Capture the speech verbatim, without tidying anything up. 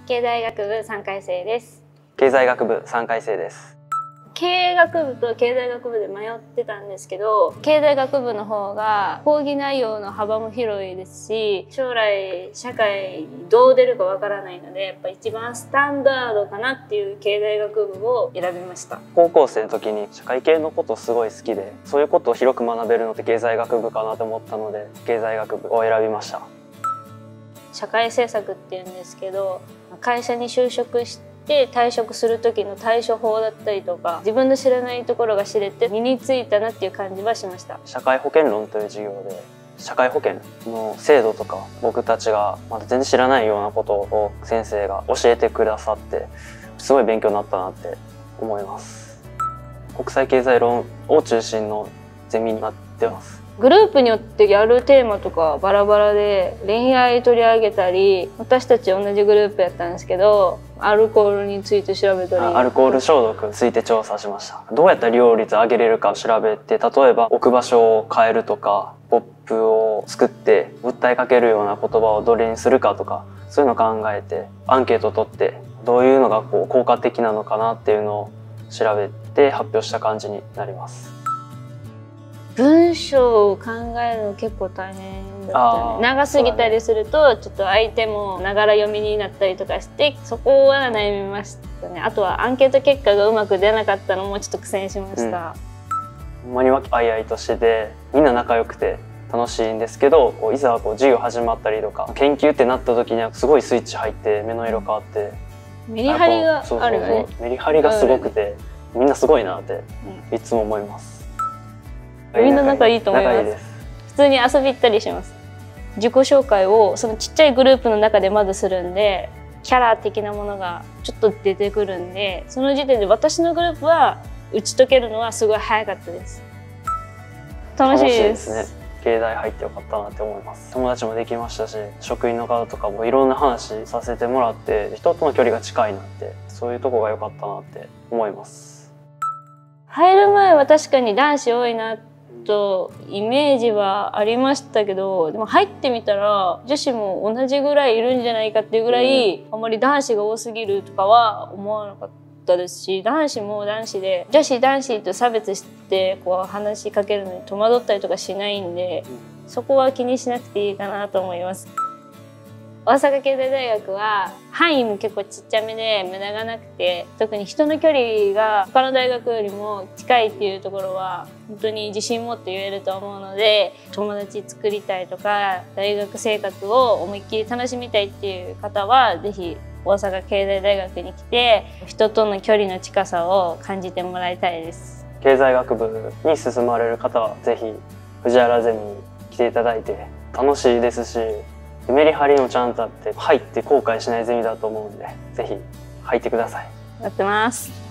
経済学部さんかい生です。 経済学部さんかい生です。 経営学部と経済学部で迷ってたんですけど、経済学部の方が講義内容の幅も広いですし、将来社会にどう出るかわからないので、やっぱ一番スタンダードかなっていう経済学部を選びました。 高校生の時に社会系のことすごい好きで、そういうことを広く学べるのって経済学部かなと思ったので、経済学部を選びました。 社会政策っていうんですけど、会社に就職してで退職する時の対処法だったりとか、自分の知らないところが知れて身についたなっていう感じはしました。 社会保険論という授業で、社会保険の制度とか僕たちがまだ全然知らないようなことを先生が教えてくださって、すごい勉強になったなって思います。国際経済論を中心のゼミになってます。 グループによってやるテーマとかバラバラで、恋愛取り上げたり、私たち同じグループやったんですけど、アルコールについて調べたり、 アルコール消毒について調査しました。どうやったら利用率上げれるかを調べて、例えば置く場所を変えるとか、ポップを作って訴えかけるような言葉をどれにするかとか、そういうのを考えてアンケートを取って、どういうのがこう効果的なのかなっていうのを調べて発表した感じになります。 文章を考えるの結構大変だったね。長すぎたりすると、ちょっと相手もながら読みになったりとかして、そこは悩みましたね。あとはアンケート結果がうまく出なかったのもちょっと苦戦しました。 ほんまに和気あいあいとしてて、みんな仲良くて楽しいんですけど、こういざこう授業始まったりとか研究ってなった時にはすごいスイッチ入って目の色変わって、 メリハリがあるよね。 メリハリがすごくて、みんなすごいなっていつも思います。 みんな仲いいと思います。普通に遊び行ったりします。自己紹介をそのちっちゃいグループの中でまずするんで、キャラ的なものがちょっと出てくるんで、その時点で私のグループは打ち解けるのはすごい早かったです。楽しいです。 楽しいですね。経済入ってよかったなって思います。友達もできましたし、職員の方とかもいろんな話させてもらって、人との距離が近いなって、そういうとこが良かったなって思います。 入る前は確かに男子多いなとイメージはありましたけど、でも入ってみたら女子も同じぐらいいるんじゃないかっていうぐらい、うん、あんまり男子が多すぎるとかは思わなかったですし、男子も男子で女子男子と差別してこう話しかけるのに戸惑ったりとかしないんで、うん、そこは気にしなくていいかなと思います。大阪経済大学は範囲も結構ちっちゃめで無駄がなくて、特に人の距離が他の大学よりも近いっていうところは本当に自信持って言えると思うので、友達作りたいとか大学生活を思いっきり楽しみたいっていう方はぜひ大阪経済大学に来て人との距離の近さを感じてもらいたいです。 経済学部に進まれる方はぜひ藤原ゼミに来ていただいて、楽しいですし、メリハリもちゃんとあって入って後悔しないゼミだと思うんで、ぜひ入ってください。 やってます。